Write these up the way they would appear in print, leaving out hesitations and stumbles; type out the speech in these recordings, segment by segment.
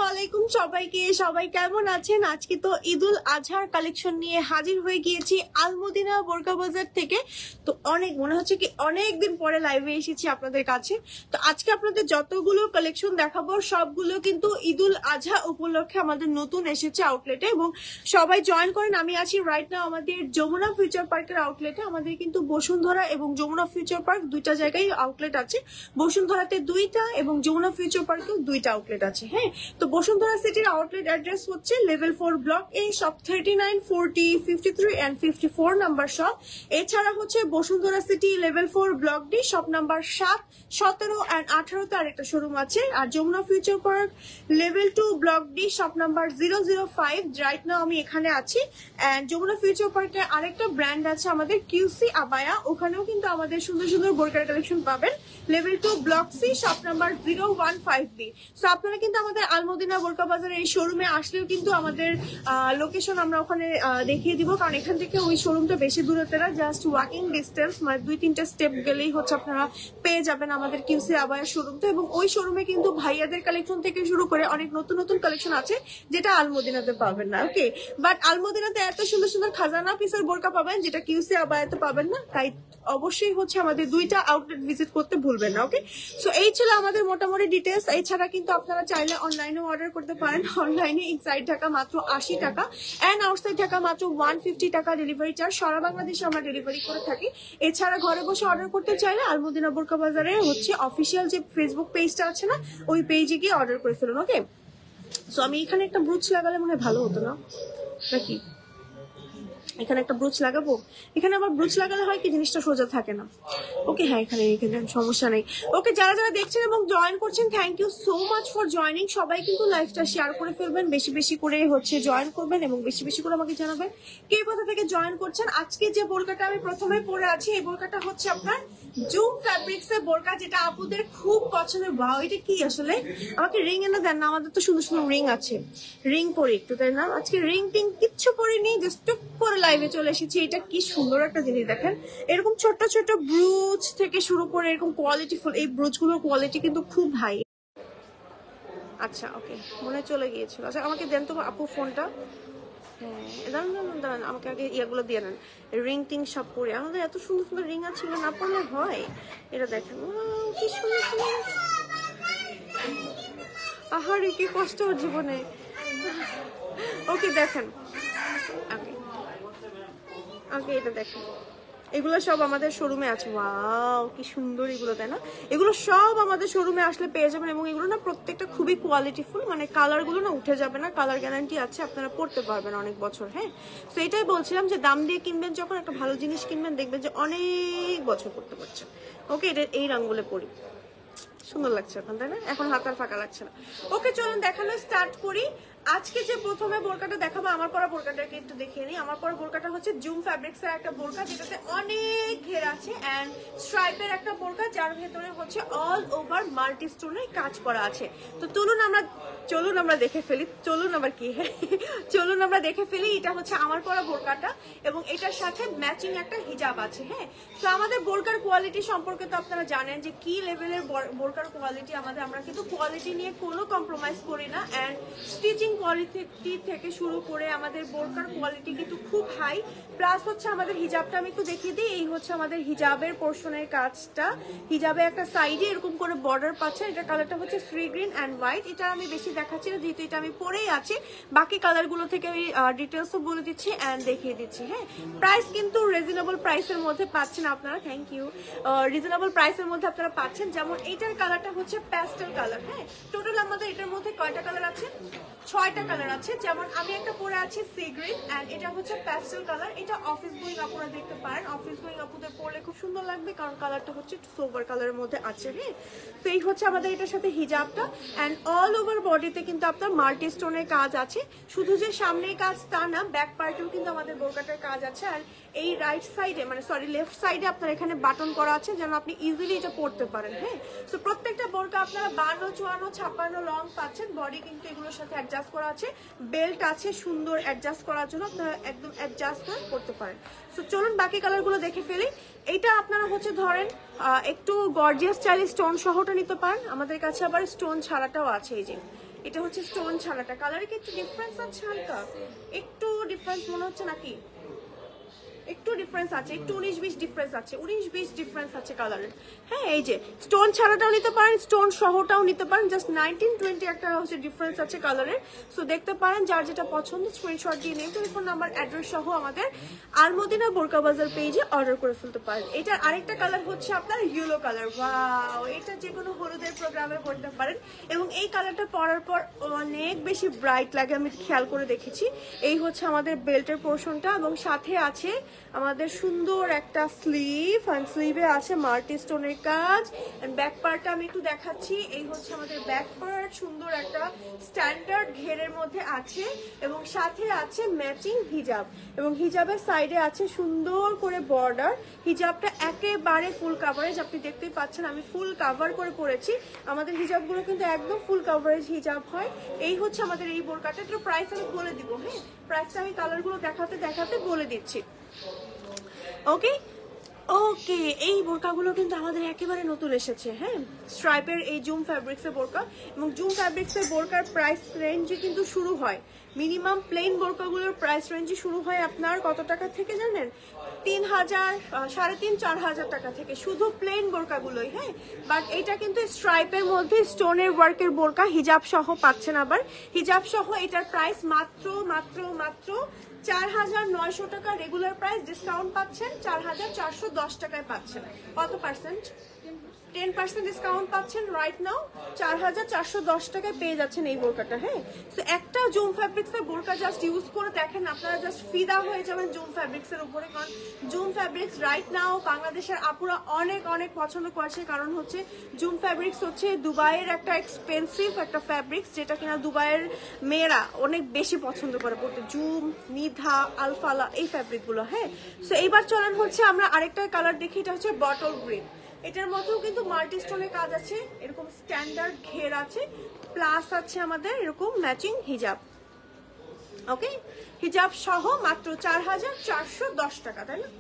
আলাইকুম সবাইকে, সবাই কেমন আছেন? আজকে তো ঈদুল আজহার কালেকশন নিয়ে হাজির হয়ে গিয়েছি আলমদিনা বোরকা বাজার থেকে। তো অনেক মনে হচ্ছে কি অনেকদিন পরে লাইভে এসেছি আপনাদের কাছে। তো আজকে আপনাদের যতগুলো কালেকশন দেখাবো সবগুলো কিন্তু ঈদুল আজহা উপলক্ষে আমাদের নতুন এসেছে আউটলেটে, এবং সবাই জয়েন করেন। আমি আছি রাইট নাও আমাদের যমুনা ফিউচার পার্কের আউটলেটে। আমাদের কিন্তু বসুন্ধরা এবং যমুনা ফিউচার পার্ক দুইটা জায়গায় আউটলেট আছে। বসুন্ধরাতে দুইটা এবং যমুনা ফিউচার পার্কেও দুইটা আউটলেট আছে। হ্যাঁ, তো বসুন্ধরা সিটির আউটলেট অ্যাড্রেস হচ্ছে level 4 block A, shop 39, 40, 53 and 54 number shop. এছাড়া হচ্ছে Bashundhara city level 4 block D, shop number 7, 17 and 18 তে আরেকটা শোরুম আছে। আর Jamuna future park level 2 block D, shop number 005। Right now আমি এখানে আছি। এন্ড যমুনা ফিউচার পার্কে আরেকটা ব্র্যান্ড আছে আমাদের কিউসি আবায়া, ওখানেও কিন্তু আমাদের সুন্দর সুন্দর বোরকার কালেকশন পাবেন। Level 2 block C, shop number 015 B. So আপনারা কিন্তু আমাদের আলমদিনা বোরকা বাজারের এই শোরুমে আসলেও কিন্তু আমাদের লোকেশন আমরা ওখানে দেখিয়ে দিব, কারণ এখান থেকে ওই শোরুমটা বেশি দূরত্বে না, জাস্ট ওয়াকিং ডিস্টেন্স, মানে 2-3টা স্টেপ গেলেই হচ্ছে আপনারা পেয়ে যাবেন আমাদের কিউসি আবায়া শোরুমটা। এবং ওই শোরুমে কিন্তু ভাইয়াদের কালেকশন থেকে শুরু করে অনেক নতুন নতুন কালেকশন আছে যেটা আলমদিনাতে পাবেন না। ওকে, বাট আলমদিনাতে এত সুন্দর সুন্দর খাজানা পিসের বোরকা পাবেন যেটা কিউসি আবায়াতে পাবেন না, তাই অবশ্যই হচ্ছে আমাদের দুইটা আউটলেট ভিজিট করতে ভুলবেন না। ওকে, সো এই ছিল আমাদের মোটামুটি ডিটেলস। এছাড়া কিন্তু আপনারা চাইলে অনলাইনে অর্ডার করতে পারেন। অনলাইনে ইনসাইড ঢাকা মাত্র 80 টাকা এন্ড আউটসাইড ঢাকা মাত্র 150 টাকা ডেলিভারি চার্জ। সারা বাংলাদেশে আমরা ডেলিভারি করে থাকি। এছাড়া ঘরে বসে অর্ডার করতে চাইলে আলমদিনা বোরকা বাজারে হচ্ছে অফিসিয়াল যে ফেসবুক পেজটা আছে না, ওই পেজে গিয়ে অর্ডার করে ফেলুন। ওকে, সো আমি এখানে একটা ব্রুচ লাগালে মনে হয় ভালো হতো না নাকি? এখানে একটা ব্রুচ লাগাবো। এখানে আবার ব্রুচ লাগালে হয় কি জিনিসটা সোজা থাকে না। ওকে, হ্যাঁ এখানে রেখে দেন, সমস্যা নেই। ওকে, যারা যারা দেখছেন এবং জয়েন করছেন, thank you so much for joining. সবাই কিন্তু লাইভটা শেয়ার করে ফেলবেন, বেশি বেশি করে হচ্ছে জয়েন করবেন এবং বেশি বেশি করে আমাকে জানাবেন কে কোথা থেকে জয়েন করছেন। আজকে যে বোরকাটা আমি প্রথমে পরে আছি, এই বোরকাটা হচ্ছে আপনার জুম ফ্যাব্রিক্স এর বোরকা, যেটা আপুদের খুব পছন্দের। বাও, এটা কি আসলে? আমাকে রিং এনে দেন না, আমাদের তো সুন্দর সুন্দর রিং আছে। রিং পরে একটু, তাই না? আজকে রিং টিং কিচ্ছু পরিনি, জাস্ট টুক করে লাইভে চলে এসেছি। এটা কি সুন্দর একটা জিনিস দেখেন, এরকম ছোট ছোট ব্রুচ থেকে শুরু করে এরকম কোয়ালিটিফুল, এই ব্রুচ গুলোর কোয়ালিটি কিন্তু খুব হাই। আচ্ছা ওকে, মনে চলে গিয়েছিল। আচ্ছা আমাকে দেন তো আপু ফোনটা। হ্যাঁ দাঁড়ান দাঁড়ান দাঁড়ান, আমাকে আগে ইয়াগুলো দিয়ে নেন। রিং টিং সব পরে আমাদের এত সুন্দর সুন্দর রিং আছে, এগুলো না পড়লে হয়? এটা দেখেন কি সুন্দর সুন্দর। আহারে কি কষ্ট ওর জীবনে। ওকে দেখেন, ওকে ওকে এটা দেখেন, এগুলো সব আমাদের শোরুমে আছে। ওয়াও কি সুন্দর এগুলো, তাই না? এগুলো সব আমাদের শোরুমে আসলে পেয়ে যাবেন, এবং এগুলো না প্রত্যেকটা খুবই কোয়ালিটিফুল, মানে কালার গুলো না উঠে যাবে না, কালার গ্যারান্টি আছে, আপনারা পড়তে পারবেন অনেক বছর। হ্যাঁ, তো এটাই বলছিলাম যে দাম দিয়ে কিনবেন যখন, একটা ভালো জিনিস কিনবেন, দেখবেন যে অনেক বছর পড়তে পারছেন। ওকে, এটা এই রঙগুলো পরি, সুন্দর লাগছে এখন, তাই না? এখন হাত আর ফাঁকা লাগছে না। ওকে চলুন দেখানো স্টার্ট করি। আজকে যে প্রথমে বোরকাটা দেখাবো, আমার পরা বোরকাটাকে একটু দেখিয়ে নিই। আমার পরা বোরকাটা হচ্ছে জুম ফ্যাব্রিক্স এর একটা বোরকা, যেটাতে অনেক ঘের আছে এন্ড স্ট্রাইপের একটা বোরকা, যার ভেতরে হচ্ছে অল ওভার মাল্টি স্টোনের কাজ করা আছে। তো চলুন আমরা দেখে ফেলি। চলুন আবার কি, চলুন আমরা দেখে ফেলি। এটা হচ্ছে আমার পরা বোরকাটা, এবং এটার সাথে ম্যাচিং একটা হিজাব আছে। হ্যাঁ, তো আমাদের বোরকার কোয়ালিটি সম্পর্কে তো আপনারা জানেন যে কি লেভেলের বোরকার কোয়ালিটি আমাদের। আমরা কিন্তু কোয়ালিটি নিয়ে কোনো কম্প্রোমাইজ করি না, এন্ড স্টিচিং কোয়ালিটি থেকে শুরু করে আমাদের বোরকার কোয়ালিটি কিন্তু খুব হাই। প্লাস হচ্ছে আমাদের হিজাবটা আমি একটু দেখিয়ে দিই। এই হচ্ছে আমাদের হিজাবের পোর্শনের কাজটা। হিজাবে একটা সাইডে এরকম করে বর্ডার পাচ্ছে, এটা কালারটা হচ্ছে সি গ্রিন অ্যান্ড হোয়াইট। এটা আমি বেশি দেখাচ্ছি না যেহেতু এটা আমি পরেই আছি। বাকি কালারগুলো থেকে আমি ডিটেলসও বলে দিচ্ছি অ্যান্ড দেখিয়ে দিচ্ছি। হ্যাঁ, প্রাইস কিন্তু রিজনেবল প্রাইসের মধ্যে পাচ্ছেন আপনারা। Thank you. রিজনেবল প্রাইসের মধ্যে আপনারা পাচ্ছেন। যেমন এইটার কালারটা হচ্ছে প্যাস্টেল কালার। হ্যাঁ, টোটাল আমাদের এটার মধ্যে কয়টা কালার আছে? 6টা কালার আছে। যেমন আমি একটা পরে আছি সি গ্রিন এন্ড এটা হচ্ছে প্যাস্টেল কালার। এটা অফিস গোয়িং আপনারা দেখতে পারেন, অফিস গোয়িং আপুদের পরলে খুব সুন্দর লাগবে, কারণ কালারটা হচ্ছে সোবার কালারের মধ্যে আছে। হ্যাঁ, তো এই হচ্ছে আমাদের এটার সাথে হিজাবটা, এন্ড অল ওভার বডিতে কিন্তু আপনার মাল্টি স্টোনের কাজ আছে। শুধু যে সামনে কাজ তা না, ব্যাক পার্টেও কিন্তু আমাদের বোরকাটার কাজ আছে। আর এই রাইট সাইডে, মানে সরি লেফট সাইডে আপনার এখানে বাটন করা আছে, যেন আপনি ইজিলি এটা পরতে পারেন। হ্যাঁ, তো প্রত্যেকটা বোরকা আপনারা 52, 54, 56 লং পাচ্ছেন। বডি কিন্তু এগুলোর সাথে অ্যাডজাস্ট করা আছে, বেল্ট আছে সুন্দর অ্যাডজাস্ট করার জন্য, আপনারা একদম অ্যাডজাস্ট করে করতে পারেন। সো চলুন বাকি কালারগুলো দেখে ফেলি। এটা আপনারা হচ্ছে ধরেন একটু গর্জিয়াস চাইলে স্টোন সহটা নিতে পারেন, আমাদের কাছে আবার স্টোন ছাড়াটাও আছে। এই যে এটা হচ্ছে স্টোন ছাড়াটা। কালারে কি একটু ডিফারেন্স আছে হালকা, একটু ডিফারেন্স মনে হচ্ছে নাকি? একটু ডিফারেন্স আছে, একটু 19-20 ডিফারেন্স আছে, 19-20 ডিফারেন্স আছে কালারের। হ্যাঁ এই যে স্টোন ছাড়াটাও নিতে পারেন, স্টোন সহটাও নিতে পারেন, জাস্ট 19-20 একটা হচ্ছে ডিফারেন্স আছে কালারের। সো দেখতে পারেন, যার যেটা পছন্দ স্ক্রিনশট দিয়ে নেম, টেলিফোন নাম্বার, অ্যাড্রেস সহ আমাদের আলমদিনা বোরকা বাজার পেজে অর্ডার করে ফেলতে পারেন। এটার আরেকটা কালার হচ্ছে আপনার ইয়েলো কালার। ওয়াও, এটা যে কোনো হলুদের প্রোগ্রামে পড়তে পারেন এবং এই কালারটা পরার পর অনেক বেশি ব্রাইট লাগে, আমি খেয়াল করে দেখেছি। এই হচ্ছে আমাদের বেল্টের পোর্শনটা এবং সাথে আছে আমাদের সুন্দর একটা স্লিভ, আর স্লিভে আছে মাল্টি স্টোনের কাজ। ব্যাক পার্টটা আমি একটু দেখাচ্ছি। এই হচ্ছে আমাদের ব্যাক পার্ট, সুন্দর একটা স্ট্যান্ডার্ড ঘেরের মধ্যে আছে এবং সাথে আছে ম্যাচিং হিজাব এবং হিজাবের সাইডে আছে সুন্দর করে বর্ডার। হিজাবটা একেবারে ফুল কাভারেজ, আপনি দেখতেই পাচ্ছেন আমি ফুল কাভার করে পরেছি। আমাদের হিজাবগুলো কিন্তু একদম ফুল কাভারেজ হিজাব হয়। এই হচ্ছে আমাদের এই বোরকাটা। একটু প্রাইস আমি বলে দিব, হ্যাঁ প্রাইসটা আমি কালারগুলো দেখাতে দেখাতে বলে দিচ্ছি। ওকে ওকে, এই বোরকাগুলো কিন্তু আমাদের একেবারে নতুন এসেছে। হ্যাঁ, স্ট্রাইপের এই জুম ফ্যাব্রিক্সের বোরকা এবং জুম ফ্যাব্রিক্সের বোরকার প্রাইস রেঞ্জে কিন্তু শুরু হয়, মিনিমাম প্লেন বোরকাগুলোর প্রাইস রেঞ্জে শুরু হয় আপনার কত টাকা থেকে জানেন? 3000, 3500-4000 টাকা থেকে, শুধু প্লেন বোরকাগুলোই। হ্যাঁ, বাট এটা কিন্তু স্ট্রাইপের মধ্যে স্টোনের ওয়ার্কের বোরকা, হিজাব সহ পাচ্ছেন। আবার হিজাব সহ এটার প্রাইস মাত্র মাত্র মাত্র 4900 টাকা রেগুলার প্রাইস, ডিসকাউন্ট পাচ্ছেন 4410 টাকায় পাচ্ছেন। কত পার্সেন্ট? 10% ডিসকাউন্ট পাচ্ছেন রাইট নাও, 4410 টাকায় পেয়ে যাচ্ছেন এই বোরকাটা। হ্যাঁ, তো একটা জুম ফ্যাব্রিক্সের বোরকা জাস্ট ইউজ করে দেখেন, আপনারা জাস্ট ফিদা হয়ে যাবেন জুম ফ্যাব্রিক্সের উপরে। কারণ জুম ফ্যাব্রিক্স রাইট নাও বাংলাদেশের আপুরা অনেক অনেক পছন্দ করছে, কারণ হচ্ছে জুম ফ্যাব্রিক্স হচ্ছে দুবাইয়ের একটা এক্সপেন্সিভ একটা ফ্যাব্রিক্স, যেটা কিনা দুবাইয়ের মেয়েরা অনেক বেশি পছন্দ করে পড়তে, জুম, নিধা, আলফালা এই ফ্যাব্রিকগুলো। হ্যাঁ, তো এইবার চলেন হচ্ছে আমরা আরেকটা কালার দেখি, এটা হচ্ছে বটল গ্রিন। এটার মধ্যেও কিন্তু মাল্টি স্টোনের কাজ আছে, এরকম স্ট্যান্ডার্ড ঘের আছে, প্লাস আছে আমাদের এরকম ম্যাচিং হিজাব। ওকে, হিজাব সহ মাত্র 4410 টাকা, তাই না?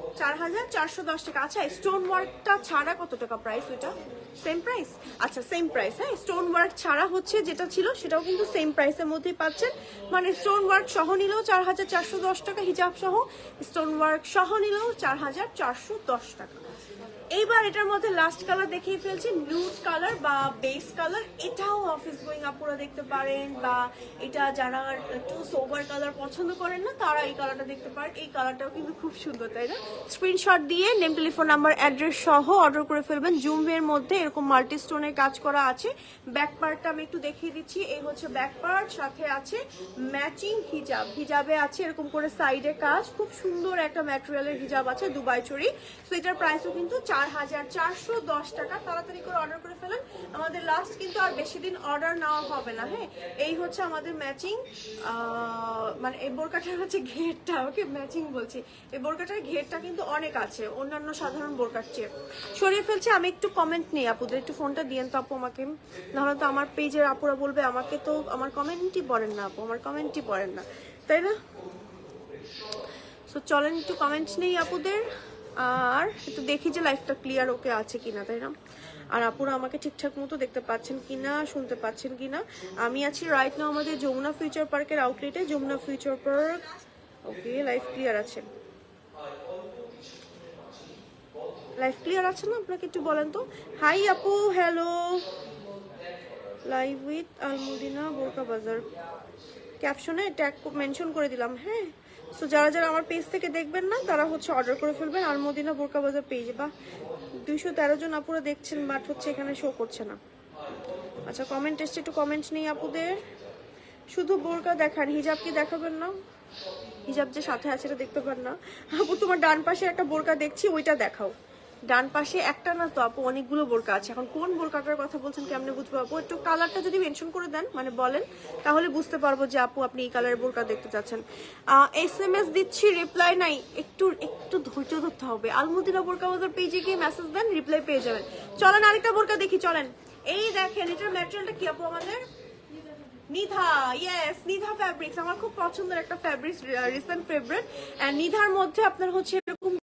4410 টাকা। আচ্ছা, স্টোন ওয়ার্কটা ছাড়া কত টাকা প্রাইস? ওইটা সেম প্রাইস? আচ্ছা সেম প্রাইস। হ্যাঁ, স্টোন ওয়ার্ক ছাড়া হচ্ছে যেটা ছিল সেটাও কিন্তু সেম প্রাইসের মধ্যেই পাচ্ছেন, মানে স্টোন ওয়ার্ক সহ নিলেও 4410 টাকা, হিজাব সহ স্টোন ওয়ার্ক সহ নিলেও 4410 টাকা। এইবার এটার মধ্যে লাস্ট কালার দেখিয়ে ফেলছি, নিউড কালার বা বেস কালার। এটাও অফিস গোয়িং আপুরা দেখতে পারেন, বা এটা যারা একটু সোবার কালার পছন্দ করেন না তারা এই কালারটা দেখতে পারেন। এই কালারটাও কিন্তু খুব সুন্দর, তাই না? স্ক্রিনশট দিয়ে নেম, টেলিফোন নাম্বার, অ্যাড্রেস সহ অর্ডার করে ফেলবেন। জুমের মধ্যে এরকম মাল্টি স্টোনের কাজ করা আছে। ব্যাক পার্টটা আমি একটু দেখিয়ে দিচ্ছি। এই হচ্ছে ব্যাক পার্ট, সাথে আছে ম্যাচিং হিজাব, হিজাবে আছে এরকম করে সাইডে কাজ, খুব সুন্দর একটা ম্যাটেরিয়ালের হিজাব আছে, দুবাই চুরি। সো এটার প্রাইসও কিন্তু 4410 টাকা। তাড়াতাড়ি করে অর্ডার করে ফেলেন, আমাদের লাস্ট কিন্তু আর বেশি দিন অর্ডার নেওয়া হবে না। হ্যাঁ, এই হচ্ছে আমাদের ম্যাচিং, মানে এই বোরকাটার হচ্ছে ঘেরটা, ওকে ম্যাচিং বলছি, এই বোরকাটার ঘেরটা কিন্তু অনেক আছে অন্যান্য সাধারণ বোরকার চেয়ে। সরিয়ে ফেলছি, আমি একটু কমেন্ট নেই আপুদের, একটু ফোনটা দিয়েন তো আপু আমাকে, নাহলে তো আমার পেজের আপুরা বলবে আমাকে তো আমার কমেন্টই পড়েন না আপু, আমার কমেন্টই পড়েন না, তাই না? সো চলেন একটু কমেন্ট নেই আপুদের, আর একটু দেখি যে লাইফটা ক্লিয়ার ওকে আছে কিনা, তাই না? আর আপুরা আমাকে ঠিকঠাক মতো দেখতে পাচ্ছেন কিনা, শুনতে পাচ্ছেন কিনা। আমি আছি রাইট নাও আমাদের যমুনা ফিউচার পার্কের আউটলেটে, Jamuna future park. Okay, life clear আছে, লাইফ ক্লিয়ার আছে না? আপনাকে একটু বলেন তো। হাই আপু, হ্যালো, লাইভ উইথ আলমদিনা বোরকা বাজার, ক্যাপশনে ট্যাগ মেনশন করে দিলাম। হ্যাঁ, সো যারা যারা আমার পেজ থেকে দেখবেন না তারা হচ্ছে অর্ডার করে ফেলবেন আলমদিনা বোরকা বাজার পেজে। বা 213 জন আপুরা দেখছেন, বাট হচ্ছে এখানে শো করছে না। আচ্ছা, কমেন্ট এসছে, একটু কমেন্ট নেই আপুদের। শুধু বোরকা দেখান, হিজাব কি দেখাবেন না? হিজাব যে সাথে আছে এটা দেখতে পান না আপু? তোমার ডান পাশে একটা বোরকা দেখছি, ওইটা দেখাও। ডান পাশে একটা না তো আপু, অনেকগুলো বোরকা আছে। এখন কোন বোরকাটার কথা বলছেন কেমনে বুঝবো আপু? একটু কালারটা যদি মেনশন করে দেন, মানে বলেন, তাহলে বুঝতে পারবো যে আপু আপনি এই কালারের বোরকা দেখতে চাচ্ছেন। SMS দিচ্ছি, রিপ্লাই নাই, একটু একটু ধৈর্য ধরতে হবে। আলমদিনা বোরকা বাজার পেজে গিয়ে মেসেজ দেন, রিপ্লাই পেয়ে যাবেন। চলেন আরেকটা বোরকা দেখি, চলেন। এই দেখেন, এটার ম্যাটেরিয়ালটা কি আপু? আমাদের নিধা, ইয়েস, নিধা ফ্যাব্রিক্স আমার খুব পছন্দের একটা ফ্যাব্রিক্স, রিসেন্ট ফেভারিট। এন্ড নিধার মধ্যে আপনার হচ্ছে এরকম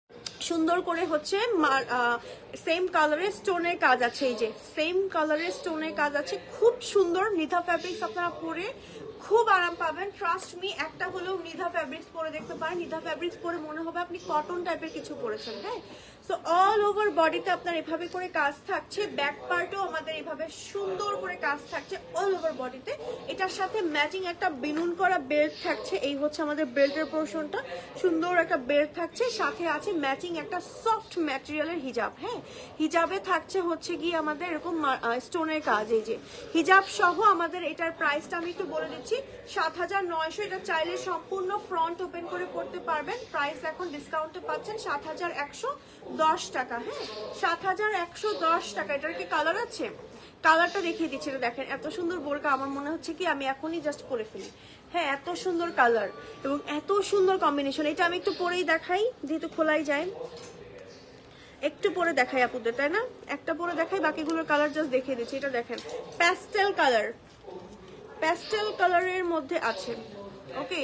সুন্দর করে হচ্ছে সেম কালারের স্টোনের কাজ আছে, এই যে সেম কালারের স্টোনের কাজ আছে, খুব সুন্দর। নিধা ফ্যাব্রিক্স আপনারা পরে খুব আরাম পাবেন, ট্রাস্ট মি। একটা হলেও নিধা ফ্যাব্রিক্স পরে দেখতে পারেন, নিধা ফ্যাব্রিক্স পরে মনে হবে আপনি কটন টাইপের কিছু পরেছেন। হ্যাঁ, সো অল ওভার বডিতে আপনার এভাবে করে কাজ থাকছে, ব্যাক পার্টেও আমাদের এভাবে সুন্দর করে কাজ থাকছে অল ওভার বডিতে। এটার সাথে ম্যাচিং একটা বেলুন করা বেল্ট থাকছে, এই হচ্ছে আমাদের বেল্টের পোর্শনটা, সুন্দর একটা বেল্ট থাকছে, সাথে আছে ম্যাচিং একটা সফট ম্যাটেরিয়ালের হিজাব। হ্যাঁ, হিজাবে থাকছে হচ্ছে গিয়ে আমাদের এরকম স্টোনের কাজ। এই যে হিজাব সহ আমাদের এটার প্রাইসটা আমি একটু বলে দিচ্ছি, ৭৯০০। এটা চাইলে সম্পূর্ণ ফ্রন্ট ওপেন করে পড়তে পারবেন। প্রাইস এখন ডিসকাউন্টে পাচ্ছেন ৭১১০ টাকা। হ্যাঁ, ৭১১০ টাকা। এটার কি কালার আছে? কালারটা দেখিয়ে দিচ্ছি, এটা দেখেন এত সুন্দর বোরকা, আমার মনে হচ্ছে কি আমি এখনই জাস্ট পরে ফেলি। হ্যাঁ, এত সুন্দর কালার এবং এত সুন্দর কম্বিনেশন। এটা আমি একটু পরেই দেখাই, যেহেতু খোলাই যায়, একটু পরে দেখাই আপুদের, তাই না? একটা পরে দেখাই, বাকিগুলোর কালার জাস্ট দেখিয়ে দিচ্ছি। এটা দেখেন প্যাস্টেল কালার, প্যাস্টেল কালারের মধ্যে আছে। ওকে,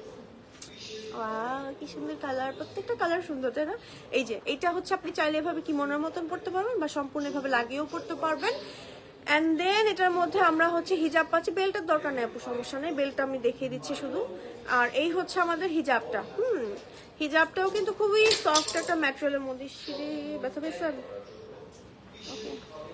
কি সুন্দর কালার, প্রত্যেকটা কালার সুন্দর, তাই না? এই যে এটা হচ্ছে আপনি চাইলে এভাবে কি মনের মতন পড়তে পারবেন বা সম্পূর্ণ ভাবে লাগিয়েও পড়তে পারবেন। এন্ড দেন এটার মধ্যে আমরা হচ্ছে হিজাব পাচ্ছি, বেল্টের দরকার নেই আপু, সমস্যা নেই, বেল্টটা আমি দেখিয়ে দিচ্ছি শুধু। আর এই হচ্ছে আমাদের হিজাবটা। হিজাবটাও কিন্তু খুবই সফট একটা ম্যাটেরিয়ালের মধ্যে। ব্যথা পেয়েছেন? ওকে,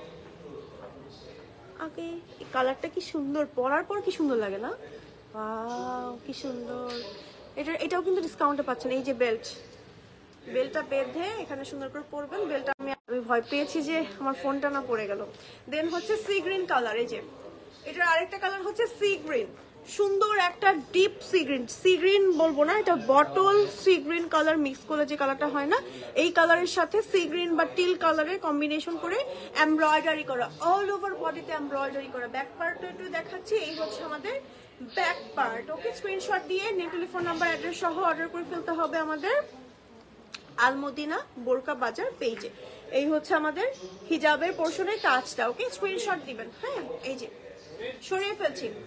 ওকে, এই কালারটা কি সুন্দর, পরার পর কি সুন্দর লাগে না? ওয়াও, কি সুন্দর। এটাও কিন্তু ডিসকাউন্টে পাচ্ছেন। এই যে বেল্টটা বেঁধে এখানে সুন্দর করে পরবেন। বেল্টটা আমি ভয় পেয়েছি যে আমার ফোনটা না পড়ে গেল। দেন হচ্ছে সি গ্রিন কালার, এই যে এটার আরেকটা কালার হচ্ছে সি গ্রিন, সুন্দর একটা ডিপ সি গ্রিন বলবো না, এটা bottle sea green colour mix করে যে কালারটা হয় না, এই কালারের সাথে সি গ্রিন বা টিল কালারের কম্বিনেশন করে এমব্রয়ডারি করা, অল ওভার বডিতে এমব্রয়ডারি করা। ব্যাক পার্টটা একটু দেখাচ্ছি, এই হচ্ছে আমাদের ব্যাক পার্ট। ওকে, স্ক্রিনশট দিয়ে নেম, টেলিফোন নাম্বার, অ্যাড্রেস সহ অর্ডার করে ফেলতে হবে আমাদের আলমদিনা বোরকা বাজার পেজে। এই হচ্ছে আমাদের হিজাবের পোর্শনের কাজটা। ওকে, স্ক্রিনশট দিবেন। হ্যাঁ, এই যে সরিয়ে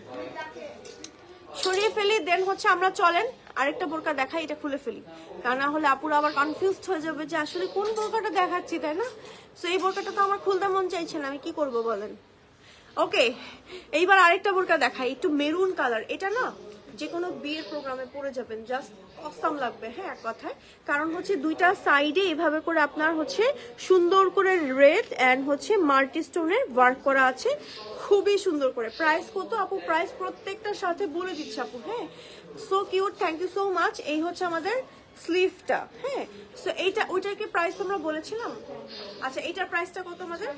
ফেলি। দেন হচ্ছে আমরা চলেন আরেকটা বোরকা দেখাই, এটা খুলে ফেলি, তা না হলে আপুরা আবার কনফিউজড হয়ে যাবে যে আসলে কোন বোরকাটা দেখাচ্ছি, তাই না? সো এই বোরকাটা তো আমার খুলতে মন চাইছে না, আমি কি করব বলেন? ওকে, এইবার আরেকটা বোরকা দেখাই, একটু মেরুন কালার। এটা না যে কোনো বিয়ের প্রোগ্রামে পরে যাবেন, জাস্ট অসাম লাগবে। হ্যাঁ, এক কথায়, কারণ হচ্ছে দুইটা সাইডে এভাবে করে আপনার হচ্ছে সুন্দর করে রেড এন্ড হচ্ছে মাল্টি স্টোনের ওয়ার্ক করা আছে, খুবই সুন্দর করে। প্রাইস কত আপু? প্রাইস প্রত্যেকটার সাথে বলে দিচ্ছে আপু। হ্যাঁ, so cute, thank you so much. এই হচ্ছে আমাদের স্লিভটা। হ্যাঁ, সো এইটা, ওইটার কি প্রাইস আমরা বলেছিলাম? আচ্ছা, এইটার প্রাইসটা কত আমাদের?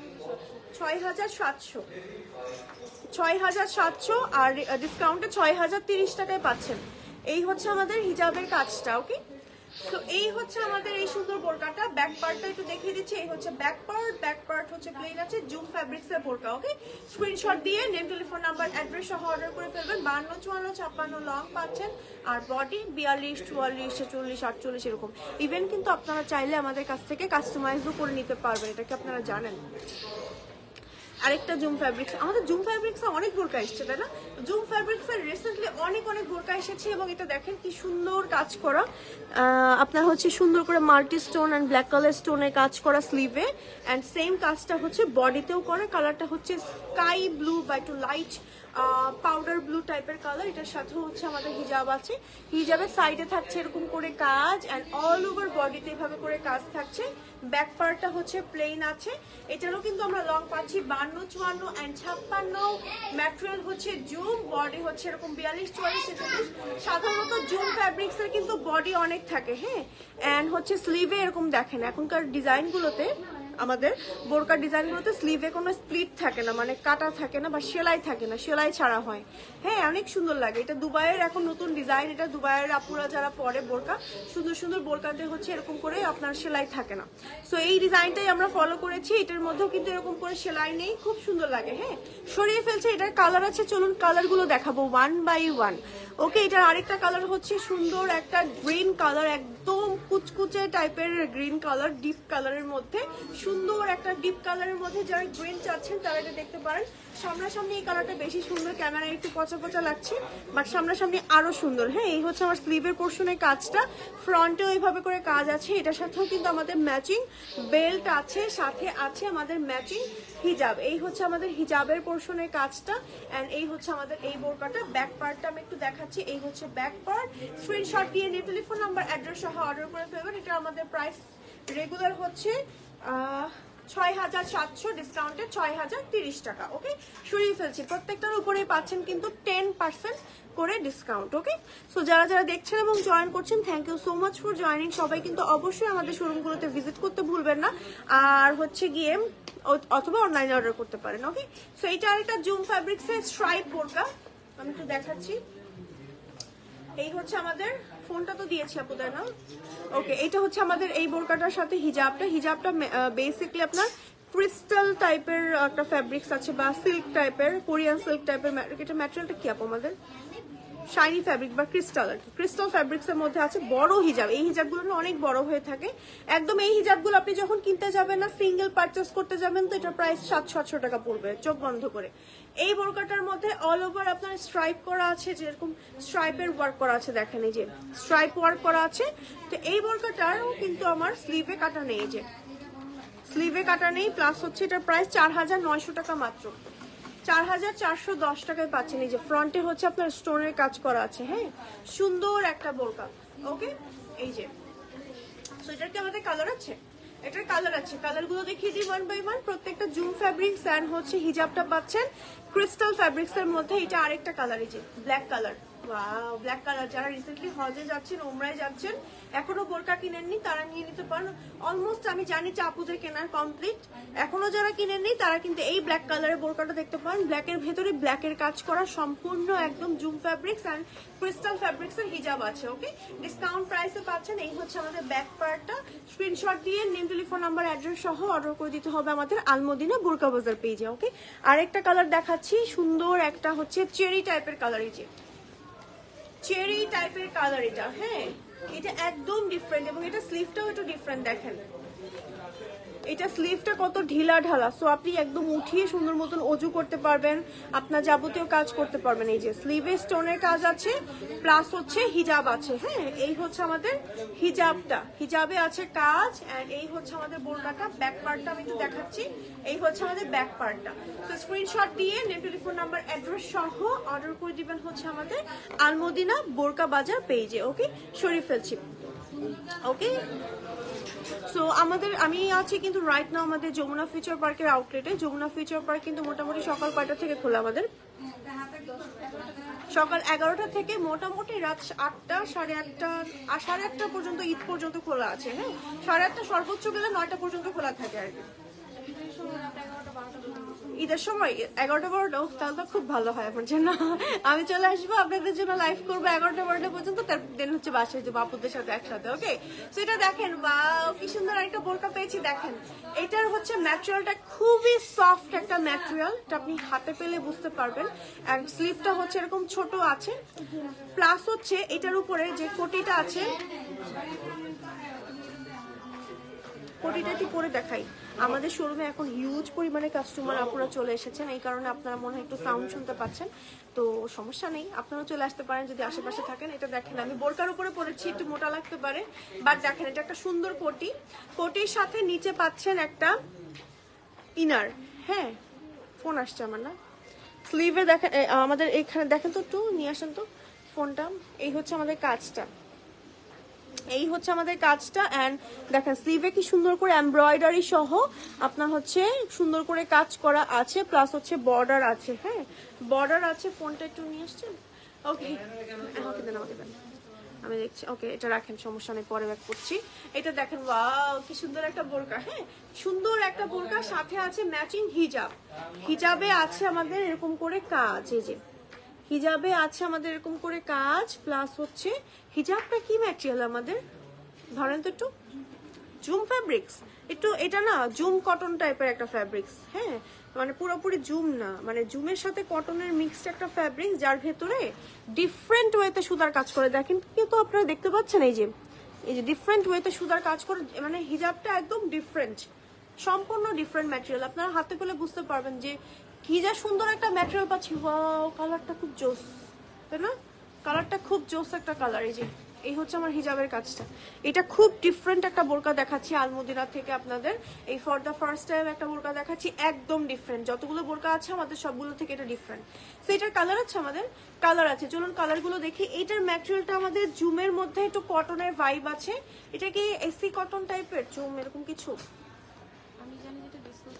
৬৭০০ আর ডিসকাউন্টে ৬০৩০ টাকায় পাচ্ছেন। এই হচ্ছে আমাদের হিজাবের কাজটা। ওকে, তো এই হচ্ছে আমাদের এই সুন্দর বোরকাটা। ব্যাক পার্টটা একটু দেখিয়ে দিচ্ছি, এই হচ্ছে ব্যাক পার্ট হচ্ছে প্লেন আছে, জুম ফ্যাব্রিক্স এর বোরকা। ওকে, স্ক্রিনশট দিয়ে নেম, টেলিফোন নাম্বার, অ্যাড্রেস সহ অর্ডার করে ফেলবেন। 52, 54, 56 লং পাচ্ছেন, আর বডি 42, 44, 46, 48 এরকম। ইভেন কিন্তু আপনারা চাইলে আমাদের কাছ থেকে কাস্টমাইজও করে নিতে পারবেন, এটা কি আপনারা জানেন? আরেকটা জুম ফ্যাব্রিক্স, আমাদের জুম ফ্যাব্রিক্স অনেক বোরকা এসছে, তাই না? জুম ফ্যাব্রিক্স এর রিসেন্টলি অনেক বোরকা এসেছে এবং এটা দেখেন কি সুন্দর কাজ করা, আপনার হচ্ছে সুন্দর করে multi stone and black colour স্টোনের কাজ করা স্লিভে, এন্ড সেম কাজটা হচ্ছে বডিতেও করে। কালারটা হচ্ছে স্কাই ব্লু বা একটু লাইট পাউডার ব্লু টাইপের কালার। এটার সাথে হচ্ছে আমাদের হিজাব আছে, হিজাবের সাইডে থাকছে এরকম করে কাজ, এন্ড অল ওভার বডিতে এভাবে করে কাজ থাকছে। ব্যাক পার্টটা হচ্ছে প্লেন আছে, এটারও কিন্তু আমরা লং পাচ্ছি 52, 54 এন্ড 56। ম্যাটেরিয়াল হচ্ছে জুম, বডি হচ্ছে এরকম 42, 44, 46। সাধারণত জুম ফ্যাব্রিক্স এর কিন্তু বডি অনেক থাকে। হ্যাঁ, এন্ড হচ্ছে স্লিভে এরকম দেখেন এখনকার ডিজাইনগুলোতে, আমাদের বোরকার ডিজাইনগুলোতে স্লিভে কোনো স্প্লিট থাকে না, মানে কাটা থাকে না বা সেলাই থাকে না, সেলাই ছাড়া হয়। হ্যাঁ, অনেক সুন্দর লাগে। এটা দুবাইয়ের এখন নতুন ডিজাইন, এটা দুবাইয়ের আপুরা যারা পরে বোরকা, সুন্দর সুন্দর বোরকাতে হচ্ছে এরকম করে আপনার সেলাই থাকে না। সো এই ডিজাইনটাই আমরা ফলো করেছি, এটার মধ্যেও কিন্তু এরকম করে সেলাই নেই, খুব সুন্দর লাগে। হ্যাঁ, সরিয়ে ফেলছে। এটার কালার আছে, চলুন কালারগুলো দেখাবো 1 by 1। ওকে, এটার আরেকটা কালার হচ্ছে সুন্দর একটা গ্রিন কালার, একদম কুচকুচে টাইপের গ্রিন কালার, ডিপ কালারের মধ্যে সুন্দর একটা ডিপ কালারের মধ্যে যারা গ্রিন চাচ্ছেন তারা এটা দেখতে পারেন। সামনাসামনি এই কালারটা বেশি সুন্দর, ক্যামেরায় একটু পচা পচা লাগছে, বাট সামনাসামনি আরো সুন্দর। হ্যাঁ, এই হচ্ছে আমার স্লিভের পোর্শনের কাজটা, ফ্রন্টেও এইভাবে করে কাজ আছে। এটার সাথেও কিন্তু আমাদের ম্যাচিং বেল্ট আছে, সাথে আছে আমাদের ম্যাচিং হিজাব। এই হচ্ছে আমাদের হিজাবের পোর্শনের কাজটা, এন্ড এই হচ্ছে আমাদের এই বোরকাটা। ব্যাক পার্টটা আমি একটু দেখাচ্ছি, এই হচ্ছে ব্যাক পার্ট। স্ক্রিনশট দিয়ে নিয়ে টেলিফোন নাম্বার, অ্যাড্রেস সহ অর্ডার করে ফেলবেন। এটা আমাদের প্রাইস রেগুলার হচ্ছে ৬,৭০০, ডিসকাউন্টে ৬,০৩০ টাকা। ওকে, সরিয়ে ফেলছি। প্রত্যেকটার উপরেই পাচ্ছেন কিন্তু 10% করে ডিসকাউন্ট। ওকে, সো যারা যারা দেখছেন এবং জয়েন করছেন, thank you so much for joining. সবাই কিন্তু অবশ্যই আমাদের শোরুমগুলোতে ভিজিট করতে ভুলবেন না, আর হচ্ছে গিয়ে অথবা অনলাইনে অর্ডার করতে পারেন। ওকে, সো এইটা আরেকটা জুম ফ্যাব্রিক্সের স্ট্রাইপ বোরকা, আমি একটু দেখাচ্ছি। এই হচ্ছে আমাদের, ফোনটা তো দিয়েছি আপনাদের না। ওকে, এটা হচ্ছে আমাদের এই বোরকাটার সাথে হিজাবটা। হিজাবটা বেসিকলি আপনার ক্রিস্টাল টাইপের একটা ফ্যাব্রিক্স আছে, বা সিল্ক টাইপের, কোরিয়ান সিল্ক টাইপের। এটা ম্যাটেরিয়ালটা কি আপু আমাদের? শাইনি ফ্যাব্রিক বা ক্রিস্টাল, আর কি ক্রিস্টাল ফ্যাব্রিক্স এর মধ্যে আছে। বড় হিজাব, এই হিজাবগুলো না অনেক বড় হয়ে থাকে একদম। এই হিজাবগুলো আপনি যখন কিনতে যাবেন না, সিঙ্গেল পারচেস করতে যাবেন, তো এটা প্রাইস 700-800 টাকা পড়বে চোখ বন্ধ করে। এই বোরকাটার মধ্যে অল ওভার আপনার স্ট্রাইপ করা আছে, যেরকম স্ট্রাইপের ওয়ার্ক করা আছে, দেখেন এই যে স্ট্রাইপ ওয়ার্ক করা আছে। তো এই বোরকাটারও কিন্তু আমার স্লিভে কাটা নেই, যে স্লিভে কাটা নেই। প্লাস হচ্ছে এটার প্রাইস 4,900 টাকা মাত্র, 4,410 টাকায় পাচ্ছেন। এই যে ফ্রন্টে হচ্ছে আপনার স্টোনের কাজ করা আছে। হ্যাঁ, সুন্দর একটা বোরকা। ওকে, এই যে সো এটার কি আমাদের কালার আছে? এটার কালার আছে, কালারগুলো দেখিয়ে দিই ওয়ান বাই ওয়ান। প্রত্যেকটা জুম ফ্যাব্রিক্স অ্যান্ড হচ্ছে হিজাবটা পাচ্ছেন ক্রিস্টাল ফ্যাব্রিক্স এর মধ্যে। এটা আরেকটা কালার, এই যে black colour. Wow, black colour. যারা রিসেন্টলি হজে যাচ্ছেন, ওমরায় যাচ্ছেন, এখনো বোরকা কিনেননি, তারা নিয়ে নিতে পারেন। অলমোস্ট আমি জানি যে আপুদের কেনার কমপ্লিট। এখনো যারা কিনেননি তারা কিন্তু এই ব্ল্যাক কালারের বোরকাটা দেখতে পারেন। ব্ল্যাকের ভেতরে ব্ল্যাকের কাজ করা, সম্পূর্ণ একদম zoom fabrics and crystal fabrics এর হিজাব আছে। ওকে, ডিসকাউন্ট প্রাইসে পাচ্ছেন। এই হচ্ছে আমাদের ব্যাক পার্টটা। স্ক্রিনশট দিয়ে নেম, টেলিফোন নাম্বার, অ্যাড্রেস সহ অর্ডার করে দিতে হবে আমাদের আলমদিনা বোরকা বাজার পেজে। ওকে, আরেকটা কালার দেখাচ্ছি, সুন্দর একটা হচ্ছে চেরি টাইপের কালার। এই যে চেরি টাইপের কালার এটা। হ্যাঁ, এটা একদম ডিফারেন্ট, এবং এটা স্লিভটাও একটু ডিফারেন্ট। দেখেন এটা স্লিভটা কত ঢিলা ঢালা, সো আপনি একদম উঠিয়ে সুন্দর মতন অজু করতে পারবেন, আপনার যাবতীয় কাজ করতে পারবেন। এই যে স্লিভে স্টোনের কাজ আছে, প্লাস হচ্ছে হিজাব আছে। হ্যাঁ, এই হচ্ছে আমাদের হিজাবটা, হিজাবে আছে কাজ, এন্ড এই হচ্ছে আমাদের বোরকাটা। ব্যাক পার্টটা আমি একটু দেখাচ্ছি, এই হচ্ছে আমাদের ব্যাক পার্টটা। তো স্ক্রিনশট দিয়ে নেম, টেলিফোন নাম্বার, অ্যাড্রেস সহ অর্ডার করে দিবেন হচ্ছে আমাদের আলমদিনা বোরকা বাজার পেজে। ওকে, সরিয়ে ফেলছি। ওকে, সো আমাদের, আমি আছি কিন্তু রাইট নাও আমাদের যমুনা ফিউচার পার্কের আউটলেটে। যমুনা ফিউচার পার্ক কিন্তু মোটামুটি সকাল 5টা থেকে খোলা আমাদের, সকাল 11টা থেকে মোটামুটি রাত 8টা, 8:30 পর্যন্ত, ঈদ পর্যন্ত খোলা আছে। হ্যাঁ, 8:30 সর্বোচ্চ গেলে 9টা পর্যন্ত খোলা থাকে আর কি। ঈদের সময় 11টা-12টা, তাহলে তো খুব ভালো হয় আমার জন্য। আমি চলে আসবো, আপনাদের জন্য লাইভ করবো 11টা-12টা পর্যন্ত, দেন হচ্ছে বাসায় যাবো আপুদের সাথে একসাথে। ওকে, তো এটা দেখেন, ওয়াও কি সুন্দর একটা বোরকা পেয়েছি। দেখেন এটার হচ্ছে ম্যাটেরিয়ালটা খুবই সফট একটা ম্যাটেরিয়াল, এটা আপনি হাতে পেলে বুঝতে পারবেন। এন্ড স্লিভটা হচ্ছে এরকম ছোট আছে, প্লাস হচ্ছে এটার উপরে যে কোটিটা আছে, কোটিটা একটু পরে দেখাই। আমাদের শোরুমে এখন হিউজ পরিমাণে কাস্টমার আপনারা চলে এসেছেন, এই কারণে আপনারা মনে হয় একটু সাউন্ড শুনতে পাচ্ছেন, তো সমস্যা নেই, আপনারা চলে আসতে পারেন যদি আশেপাশে থাকেন। এটা দেখেন আমি বোরকার উপরে পরেছি, একটু মোটা লাগতে পারে, বাট দেখেন এটা একটা সুন্দর কোটি। কোটির সাথে নিচে পাচ্ছেন একটা ইনার। হ্যাঁ, ফোন আসছে আমার না, স্লিভে দেখেন আমাদের এখানে, দেখেন তো একটু নিয়ে আসেন তো ফোনটা। এই হচ্ছে আমাদের কাজটা, এই হচ্ছে আমাদের কাজটা। এন্ড দেখেন স্লিভে কি সুন্দর করে এমব্রয়ডারি সহ আপনার হচ্ছে সুন্দর করে কাজ করা আছে, প্লাস হচ্ছে বর্ডার আছে। হ্যাঁ, বর্ডার আছে। ফোনটা একটু নিয়ে আসছেন? ওকে, আমাকে দেন, আমাকে দেন, আমি দেখছি। ওকে, এটা রাখেন, সমস্যা নেই, পরে ব্যাক করছি। এটা দেখেন, ওয়াও কি সুন্দর একটা বোরকা। হ্যাঁ, সুন্দর একটা বোরকা, সাথে আছে ম্যাচিং হিজাব। হিজাবে আছে আমাদের এরকম করে কাজ, এই যে হিজাবে আছে আমাদের এরকম করে কাজ, প্লাস হচ্ছে হিজাবটা কি ম্যাটেরিয়াল আমাদের ধরেন তো একটু, জুম ফ্যাব্রিক্স একটু, এটা না জুম কটন টাইপের একটা ফ্যাব্রিক্স। হ্যাঁ, মানে পুরোপুরি জুম না, মানে জুমের সাথে কটনের মিক্সড একটা ফ্যাব্রিক্স, যার ভেতরে ডিফারেন্ট ওয়েতে সুতার কাজ করে। দেখেন কিন্তু আপনারা দেখতে পাচ্ছেন, এই যে এই যে ডিফারেন্ট ওয়েতে সুতার কাজ করে, মানে হিজাবটা একদম ডিফারেন্ট, সম্পূর্ণ ডিফারেন্ট ম্যাটেরিয়াল। আপনারা হাতে পেলে বুঝতে পারবেন যে কি যা সুন্দর একটা ম্যাটেরিয়াল পাচ্ছি। ওয়াও, কালারটা খুব জোস, তাই না? কালারটা খুব জোস একটা কালার। এই যে এই হচ্ছে আমার হিজাবের কাজটা। এটা খুব ডিফারেন্ট একটা বোরকা দেখাচ্ছি আলমদিনা থেকে আপনাদের। এই ফর দ্য ফার্স্ট টাইম একটা বোরকা দেখাচ্ছি, একদম ডিফারেন্ট। যতগুলো বোরকা আছে আমাদের সবগুলো থেকে এটা ডিফারেন্ট। তো এটার কালার আছে, আমাদের কালার আছে, চলুন কালারগুলো দেখি। এইটার ম্যাটেরিয়ালটা আমাদের জুমের মধ্যে একটু কটনের ভাইব আছে। এটা কি এসি কটন টাইপের জুম এরকম কিছু? আমি জানি যেটা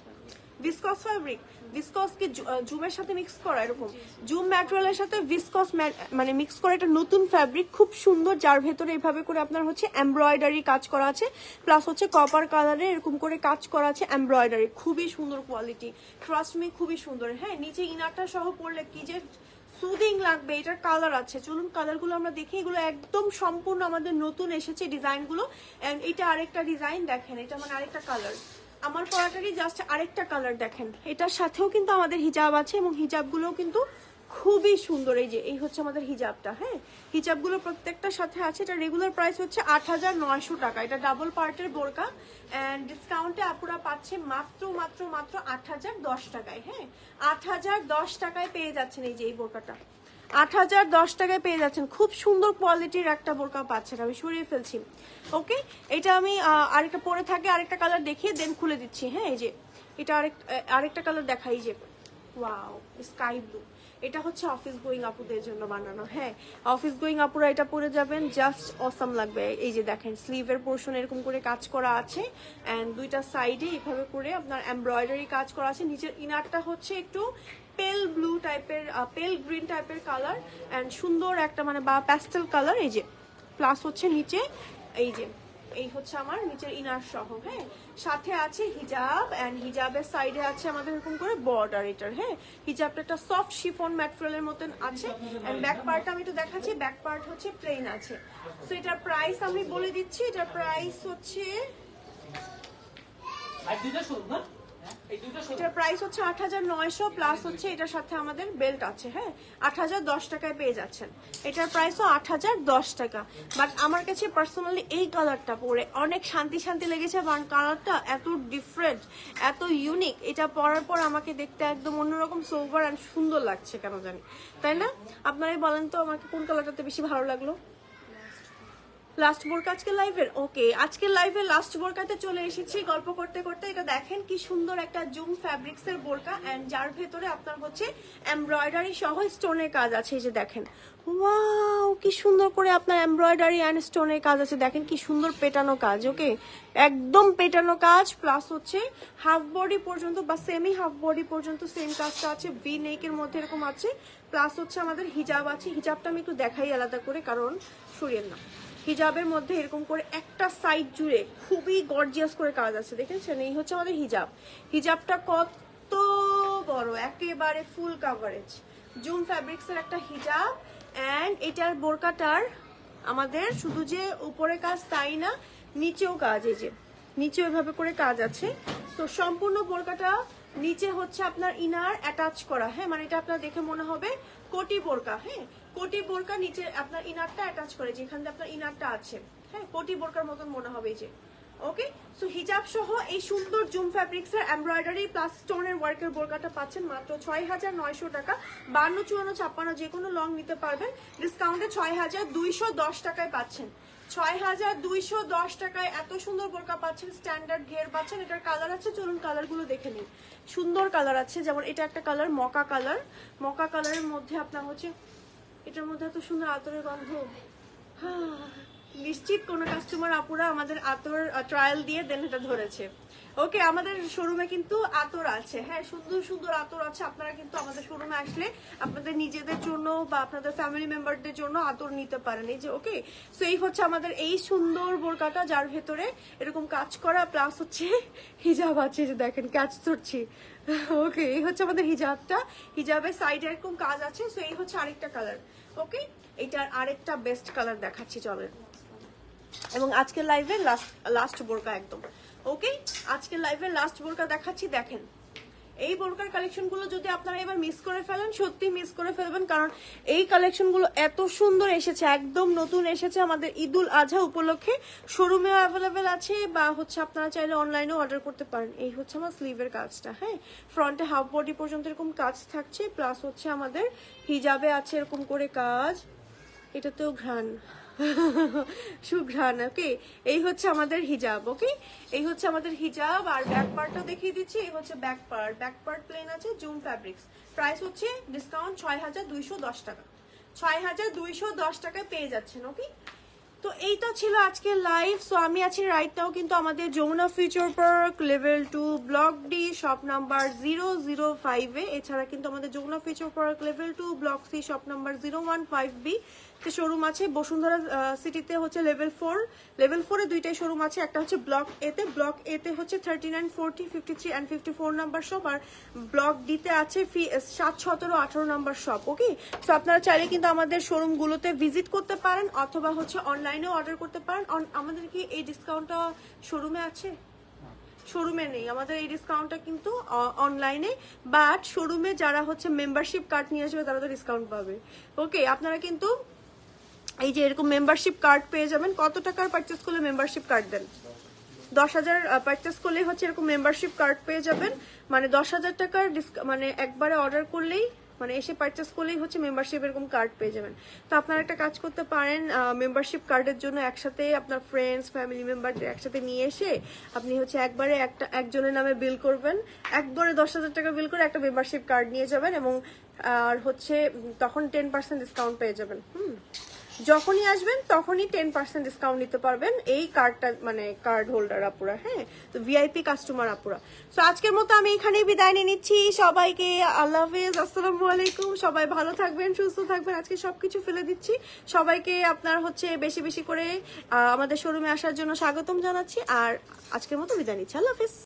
ভিসকস ফ্যাব্রিক। ভিসকস কি জুমের সাথে মিক্স করা? এরকম জুম ম্যাটেরিয়ালের সাথে ভিসকস মানে মিক্স করা এটা নতুন ফ্যাব্রিক, খুব সুন্দর, যার ভেতরে এইভাবে করে আপনার হচ্ছে এমব্রয়ডারি কাজ করা আছে, প্লাস হচ্ছে কপার কালারে এরকম করে কাজ করা আছে এমব্রয়ডারি। খুবই সুন্দর কোয়ালিটি, ট্রাস্ট মি, খুবই সুন্দর। হ্যাঁ, নিচে ইনারটা সহ পড়লে কি যে সুদিং লাগবে। এটার কালার আছে, চলুন কালারগুলো আমরা দেখি। এগুলো একদম সম্পূর্ণ আমাদের নতুন এসেছে ডিজাইনগুলো। এন্ড এটা আরেকটা ডিজাইন দেখেন, এটা মানে আরেকটা কালার, আমার পরাটারই জাস্ট আরেকটা কালার দেখেন। এটার সাথেও কিন্তু আমাদের হিজাব আছে এবং হিজাবগুলোও কিন্তু খুবই সুন্দর। এই যে এই হচ্ছে আমাদের হিজাবটা। হ্যাঁ, হিজাবগুলো প্রত্যেকটার সাথে আছে। এটা রেগুলার প্রাইস হচ্ছে ৮৯০০ টাকা। এটা ডাবল পার্টের বোরকা এন্ড ডিসকাউন্টে আপুরা পাচ্ছে মাত্র মাত্র মাত্র ৮০১০ টাকায়। হ্যাঁ, ৮০১০ টাকায় পেয়ে যাচ্ছেন এই যে এই বোরকাটা। ৮০১০ টাকায় পেয়ে যাচ্ছেন। খুব সুন্দর কোয়ালিটির একটা বোরকা পাচ্ছেন। আমি সরিয়ে ফেলছি। ওকে, এটা আমি আরেকটা পরে থাকে, আরেকটা কালার দেখিয়ে দেন খুলে দিচ্ছি। হ্যাঁ, এই যে এটা আরেকটা কালার দেখাই, যে ওয়াও স্কাই ব্লু। এটা হচ্ছে অফিস গোয়িং আপুদের জন্য বানানো। হ্যাঁ, অফিস গোয়িং আপুরা এটা পরে যাবেন, জাস্ট অসাম লাগবে। এই যে দেখেন স্লিভের পোর্শন এরকম করে কাজ করা আছে এন্ড দুইটা সাইডে এভাবে করে আপনার এমব্রয়ডারি কাজ করা আছে। নিচের ইনারটা হচ্ছে একটু পেল ব্লু টাইপের, পেল গ্রিন টাইপের কালার এন্ড সুন্দর একটা মানে বা প্যাস্টেল কালার। এই যে প্লাস হচ্ছে নিচে এই যে এই হচ্ছে আমার নিচের ইনার সহ। হ্যাঁ, সাথে আছে হিজাব এন্ড হিজাবের সাইডে আছে আমাদের এরকম করে বর্ডার এটার। হ্যাঁ, হিজাবটা একটা সফট শিফন ম্যাটেরিয়ালের মতন আছে এন্ড ব্যাক পার্ট আমি একটু দেখাচ্ছি। ব্যাক পার্ট হচ্ছে প্লেন আছে। সো এটার প্রাইস আমি বলে দিচ্ছি। এটার প্রাইস হচ্ছে এটার প্রাইস হচ্ছে ৮৯০০ প্লাস হচ্ছে এটার সাথে আমাদের বেল্ট আছে। হ্যাঁ, ৮০১০ টাকায় পেয়ে যাচ্ছেন। এটার প্রাইসও ৮০১০ টাকা। বাট আমার কাছে পার্সোনালি এই কালারটা পরে অনেক শান্তি শান্তি লেগেছে, কারণ কালারটা এত ডিফারেন্ট, এত ইউনিক। এটা পরার পর আমাকে দেখতে একদম অন্যরকম সোবার অ্যান্ড সুন্দর লাগছে কেন জানি, তাই না? আপনারাই বলেন তো আমাকে কোন কালারটাতে বেশি ভালো লাগলো। লাস্ট বোরকা আজকে লাইভের। ওকে, আজকের লাইভে লাস্ট বোরকাতে চলে এসেছি গল্প করতে করতে। এটা দেখেন কি সুন্দর একটা জুম ফ্যাব্রিক্স এর বোরকা এন্ড যার ভেতরে আপনার হচ্ছে এমব্রয়ডারি সহ স্টোনের কাজ আছে। এই যে দেখেন, ওয়াও কি সুন্দর করে আপনার এমব্রয়ডারি এন্ড স্টোনের কাজ আছে। দেখেন কি সুন্দর পেটানো কাজ। ওকে, একদম পেটানো কাজ, প্লাস হচ্ছে হাফ বডি পর্যন্ত বা সেমি হাফ বডি পর্যন্ত সেম কাজটা আছে। ভি নেকের মধ্যে এরকম আছে, প্লাস হচ্ছে আমাদের হিজাব আছে। হিজাবটা আমি একটু দেখাই আলাদা করে, কারণ সরিয়ে না। হিজাবের মধ্যে এরকম করে একটা সাইড জুড়ে খুবই গর্জিয়াস করে কাজ আছে, দেখেছেন? এই হচ্ছে আমাদের হিজাব। হিজাবটা কত বড়, একেবারে ফুল কাভারেজ জুম ফ্যাব্রিক্স এর একটা হিজাব এন্ড এটার বোরকাটার আমাদের শুধু যে উপরে কাজ তাই না, নিচেও কাজ। এই যে নিচেও এভাবে করে কাজ আছে। তো সম্পূর্ণ বোরকাটা নিচে হচ্ছে আপনার ইনার অ্যাটাচ করা। হ্যাঁ, মানে এটা আপনার দেখে মনে হবে কোটি বোরকা। হ্যাঁ, কোটি বোরকা নিচে আপনার ইনারটা অ্যাটাচ করে, যেখানে আপনার ইনারটা আছে। হ্যাঁ, কোটি বোরকার মতন মনে হবে এই যে। ওকে, সো হিজাব সহ এই সুন্দর জুম ফ্যাব্রিক্স এর এমব্রয়ডারি প্লাস স্টোনের ওয়ার্কের বোরকাটা পাচ্ছেন মাত্র ৬৯০০ টাকা। ৫২, ৫৪, ৫৬ যে কোনো লং নিতে পারবেন। ডিসকাউন্টে ৬২১০ টাকায় পাচ্ছেন। ৬২১০ টাকায় এত সুন্দর বোরকা পাচ্ছেন, স্ট্যান্ডার্ড ঘের পাচ্ছেন। এটার কালার আছে, চলুন কালারগুলো দেখে নিন। সুন্দর কালার আছে, যেমন এটা একটা কালার মকা কালার। মকা কালারের মধ্যে আপনার হচ্ছে এটার মধ্যে এত সুন্দর আতরের গন্ধ। নিশ্চিত কোনো কাস্টমার আপুরা আমাদের আতর ট্রায়াল দিয়ে দেন এটা ধরেছে। ওকে, আমাদের শোরুমে কিন্তু আতর আছে। হ্যাঁ, সুন্দর সুন্দর আতর আছে। আপনারা কিন্তু আমাদের শোরুমে আসলে আপনাদের নিজেদের জন্য বা আপনাদের ফ্যামিলি মেম্বারদের জন্য আতর নিতে পারেন। এই যে ওকে, সো এই হচ্ছে আমাদের এই সুন্দর বোরকাটা, যার ভেতরে এরকম কাজ করা প্লাস হচ্ছে হিজাব আছে। যে দেখেন কাজ ধরছি। ওকে, এই হচ্ছে আমাদের হিজাবটা। হিজাবের সাইডে এরকম কাজ আছে। সো এই হচ্ছে আরেকটা কালার। ওকে, এটার আরেকটা বেস্ট কালার দেখাচ্ছি চলেন। এবং আজকের লাইভে লাস্ট বোরকা একদম। ওকে, আজকের লাইভে লাস্ট বোরকা দেখাচ্ছি। দেখেন এই বোরকার কালেকশনগুলো যদি আপনারা এবার মিস করে ফেলেন, সত্যি মিস করে ফেলবেন, কারণ এই কালেকশনগুলো এত সুন্দর এসেছে, একদম নতুন এসেছে আমাদের ঈদুল আজহা উপলক্ষে। শোরুমেও অ্যাভেলেবেল আছে বা হচ্ছে আপনারা চাইলে অনলাইনেও অর্ডার করতে পারেন। এই হচ্ছে আমার স্লিভের কাজটা, হ্যাঁ, ফ্রন্টে হাফ বডি পর্যন্ত এরকম কাজ থাকছে, প্লাস হচ্ছে আমাদের হিজাবে আছে এরকম করে কাজ, এটাতেও ঘ্রাণ সুঘ্রাণ। ওকে, এই হচ্ছে আমাদের হিজাব। ওকে, এই হচ্ছে আমাদের হিজাব। আর ব্যাক পার্টটা দেখিয়ে দিচ্ছি, এই হচ্ছে back part. Back part plain আছে, জুম ফ্যাব্রিক্স। প্রাইস হচ্ছে ডিসকাউন্ট 6210 টাকা, 6210 টাকায় পেয়ে যাচ্ছেন। ওকে, তো এইটা ছিল আজকের লাইভ। সো আমি আছি রাইট নাও কিন্তু আমাদের Jamuna future park level 2 block D shop number 005 এ। এছাড়া কিন্তু আমাদের Jamuna future park level 2 block C shop number 015B তে শোরুম আছে। বসুন্ধরা সিটিতে হচ্ছে লেভেল 4 এ দুইটাই শোরুম আছে, একটা হচ্ছে ব্লক ব্লক এ তে হচ্ছে 39, 40, 53 এন্ড 54 নাম্বার শপ, আর ব্লক ডি তে আছে 7, 17, 18 নাম্বার শপ। ওকে, সো আপনারা চাইলে কিন্তু আমাদের শোরুম গুলোতে ভিজিট করতে পারেন অথবা হচ্ছে অনলাইনেও অর্ডার করতে পারেন। আমাদের কি এই ডিসকাউন্টটা শোরুমে আছে? শোরুমে নেই আমাদের এই ডিসকাউন্টটা, কিন্তু অনলাইনে। বাট শোরুমে যারা হচ্ছে মেম্বারশিপ কার্ড নিয়ে আসবে তারা তো ডিসকাউন্ট পাবে। ওকে, আপনারা কিন্তু এই যে এরকম মেম্বারশিপ কার্ড পেয়ে যাবেন। কত টাকার পারচেস করলে মেম্বারশিপ কার্ড দেন? 10,000 পারচেস করলে হচ্ছে এরকম মেম্বারশিপ কার্ড পেয়ে যাবেন। মানে 10,000 টাকার মানে একবারে অর্ডার করলেই, মানে এসে পারচেস করলেই হচ্ছে মেম্বারশিপ এরকম কার্ড পেয়ে যাবেন। তো আপনারা একটা কাজ করতে পারেন, মেম্বারশিপ কার্ডের জন্য একসাথে আপনার ফ্রেন্ডস ফ্যামিলি মেম্বারদের একসাথে নিয়ে এসে আপনি হচ্ছে একবারে একজনের নামে বিল করবেন, একবারে 10,000 টাকা বিল করে একটা মেম্বারশিপ কার্ড নিয়ে যাবেন, এবং আর হচ্ছে তখন 10% ডিসকাউন্ট পেয়ে যাবেন। যখনই আসবেন তখনই 10% ডিসকাউন্ট নিতে পারবেন এই কার্ডটা, মানে কার্ড হোল্ডার আপুরা, হ্যাঁ, তো ভিআইপি কাস্টমার আপুরা। তো আজকের মতো আমি এখানেই বিদায় নিয়ে নিচ্ছি। সবাইকে আল্লাহ হাফেজ, আসসালামু আলাইকুম। সবাই ভালো থাকবেন, সুস্থ থাকবেন। আজকে সবকিছু ফেলে দিচ্ছি। সবাইকে আপনার হচ্ছে বেশি বেশি করে আমাদের শোরুমে আসার জন্য স্বাগতম জানাচ্ছি। আর আজকের মতো বিদায় নিচ্ছি, আল্লাহ হাফেজ।